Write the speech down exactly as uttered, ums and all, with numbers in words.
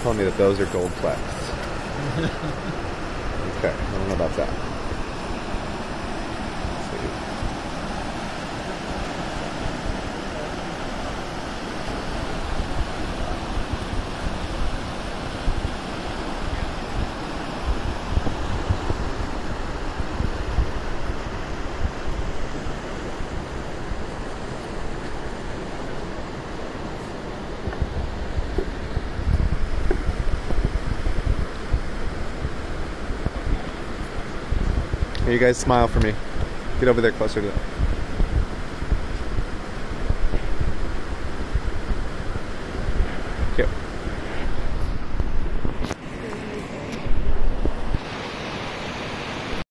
telling me that those are gold plaques. Okay, I don't know about that. Let's see. Here, you guys smile for me. Get over there closer to that.